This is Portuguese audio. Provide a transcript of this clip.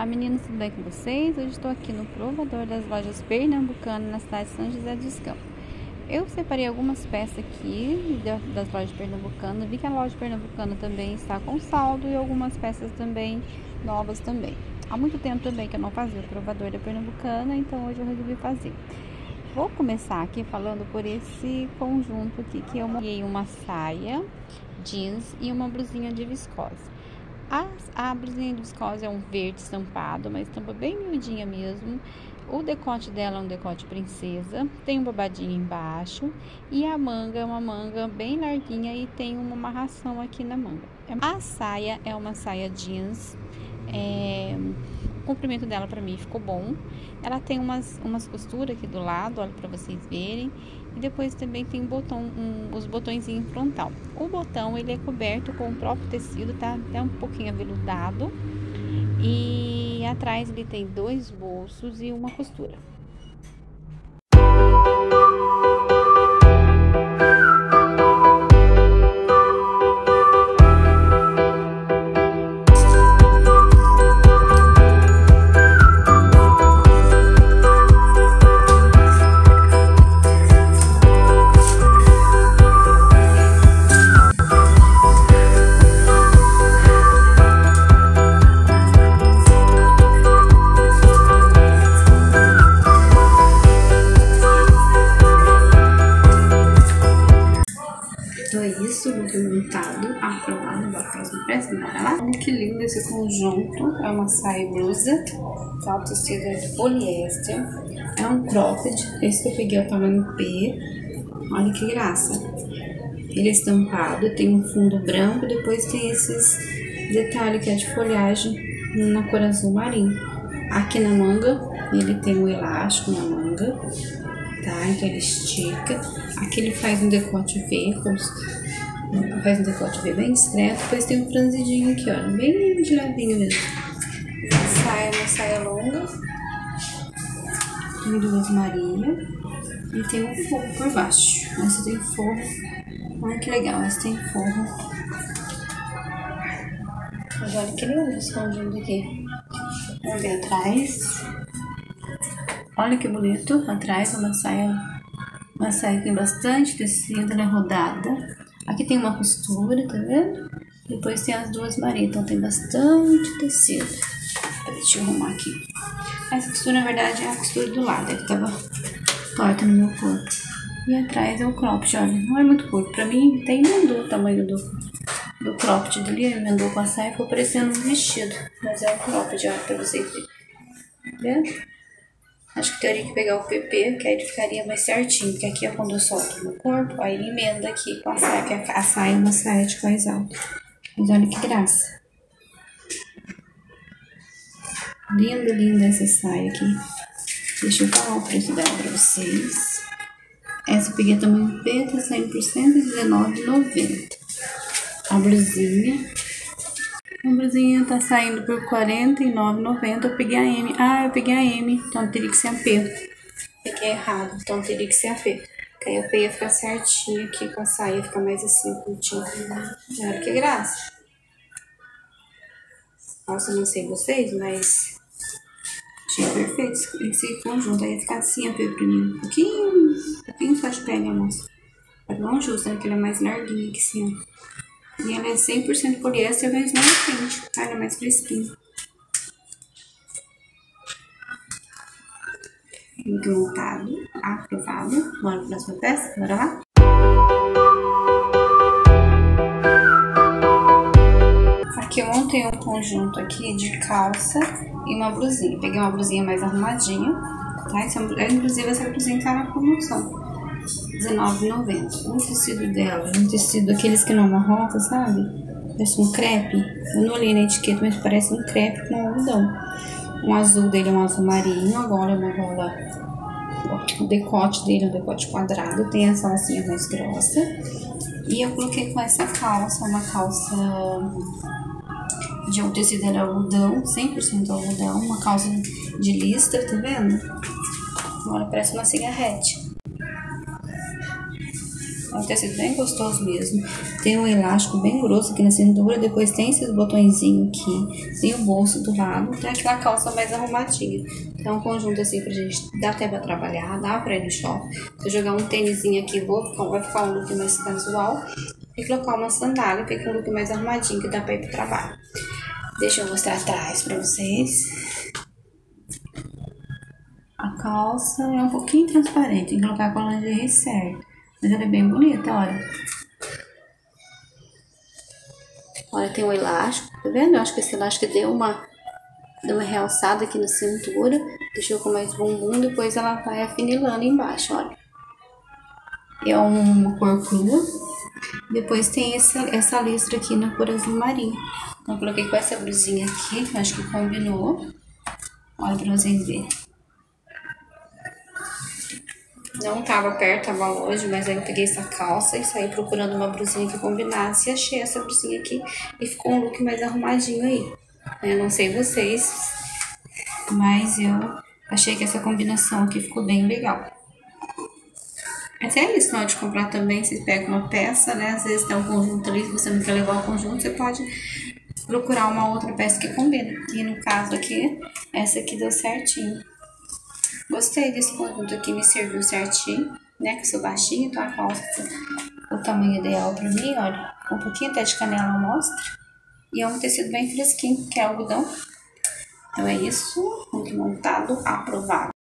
Olá meninos, tudo bem com vocês? Hoje estou aqui no provador das lojas Pernambucanas na cidade de São José dos Campos. Eu separei algumas peças aqui das lojas Pernambucanas. Vi que a loja Pernambucana também está com saldo e algumas peças também novas também. Há muito tempo também que eu não fazia o provador da Pernambucana, então hoje eu resolvi fazer. Vou começar aqui falando por esse conjunto aqui, que eu montei uma saia jeans e uma blusinha de viscose. A blusinha de viscose é um verde estampado, uma estampa bem miudinha mesmo. O decote dela é um decote princesa, tem um babadinho embaixo. E a manga é uma manga bem larguinha e tem uma amarração aqui na manga. A saia é uma saia jeans, o comprimento dela pra mim ficou bom. Ela tem umas costuras aqui do lado, olha pra vocês verem. E depois também tem os botõezinhos frontal. O botão, ele é coberto com o próprio tecido, tá até um pouquinho aveludado. E atrás ele tem 2 bolsos e uma costura. Então é isso, vou ter montado, aprovado, agora próxima peça, bora lá. Olha que lindo esse conjunto, é uma saia e blusa, tá? O tecido é de poliéster, é um cropped, esse que eu peguei é o tamanho P, olha que graça. Ele é estampado, tem um fundo branco, depois tem esses detalhes que é de folhagem na cor azul marinho. Aqui na manga, ele tem um elástico na manga, tá? Então ele estica. Aqui ele faz um decote V, faz um decote V bem discreto. Depois tem um franzidinho aqui, ó, bem de levinho mesmo. A saia é uma saia longa, tem 2 Maria e tem um forro por baixo. Essa tem forro, olha que legal, essa tem forro. Mas olha que lindo esse conjunto aqui. Vamos ver atrás. Olha que bonito, atrás uma saia que tem bastante tecido, ela é rodada. Aqui tem uma costura, tá vendo? Depois tem as 2 Maria, então tem bastante tecido. Deixa eu arrumar aqui. Essa costura, na verdade, é a costura do lado, é que tava torta no meu corpo. E atrás é o cropped, olha, não é muito curto. Pra mim, até emendou o tamanho do cropped dele, emendou com a saia, ficou parecendo um vestido. Mas é o cropped, olha, pra vocês verem. Tá vendo? Acho que teria que pegar o PP, que aí ele ficaria mais certinho. Porque aqui é quando eu solto no corpo, aí ele emenda aqui com a saia, que a saia é uma saia de mais alta. Mas olha que graça. Linda, linda essa saia aqui. Deixa eu falar o preço dela pra vocês. Essa eu peguei tamanho P, tá saindo por R$119,90. A blusinha. A blusinha tá saindo por R$49,90. Eu peguei a M. Ah, eu peguei a M. Então teria que ser a P. Peguei errado. Então teria que ser a P. Porque aí a P ia ficar certinho aqui com a saia. Ia ficar mais assim, curtinho. Olha que graça. Nossa, não sei vocês, mas achei perfeito esse conjunto. Aí ia ficar assim a P pra mim. Um pouquinho só de pele, moça. Tá bom, justo, né? Que ele é mais larguinho aqui assim, ó. E ela é 100% poliéster, mas não é quente, tá? Ela é mais fresquinha. Muito montado, aprovado. Bora pra próxima peça? Bora lá? Aqui eu montei um conjunto aqui de calça e uma blusinha. Peguei uma blusinha mais arrumadinha, tá? Inclusive essa blusinha tá na promoção. R$19,90. O tecido dela é um tecido aqueles que não amarrota, sabe? Parece um crepe. Eu não olhei na etiqueta, mas parece um crepe com algodão. O azul dele é um azul marinho, agora é uma gola. O decote dele é um decote quadrado, tem essa alcinha mais grossa. E eu coloquei com essa calça, uma calça de um tecido de algodão, 100% algodão, uma calça de listra, tá vendo? Agora parece uma cigarrete. É um tecido bem gostoso mesmo. Tem um elástico bem grosso aqui na cintura, depois tem esses botõezinhos aqui, tem o bolso do lado, tem aquela calça mais arrumadinha. Então é um conjunto assim pra gente, dá até pra trabalhar, dá pra ir no shopping. Se eu jogar um tênisinho aqui, vai ficar um look mais casual. E colocar uma sandália, fica um look mais arrumadinho, que dá pra ir pro trabalho. Deixa eu mostrar atrás pra vocês. A calça é um pouquinho transparente, tem que colocar com a lingerie certa. Mas ela é bem bonita, olha. Olha, tem um elástico, tá vendo? Eu acho que esse elástico deu uma realçada aqui na cintura. Deixou com mais bumbum, depois ela vai afinilando embaixo, olha. É uma cor crua. Depois tem essa listra aqui na cor azul marinho. Então, eu coloquei com essa blusinha aqui, que eu acho que combinou. Olha pra vocês verem. Não tava perto, tava longe, mas aí eu peguei essa calça e saí procurando uma blusinha que combinasse. E achei essa blusinha aqui e ficou um look mais arrumadinho aí. Eu não sei vocês, mas eu achei que essa combinação aqui ficou bem legal. Mas é isso, na hora de comprar também, vocês pegam uma peça, né? Às vezes tem um conjunto ali, se você não quer levar o conjunto, você pode procurar uma outra peça que combina. E no caso aqui, essa aqui deu certinho. Gostei desse conjunto aqui, me serviu certinho, né? Que eu sou baixinha, então a calça o tamanho ideal pra mim, olha. Um pouquinho até de canela mostra. E é um tecido bem fresquinho, que é algodão. Então é isso, look montado, aprovado.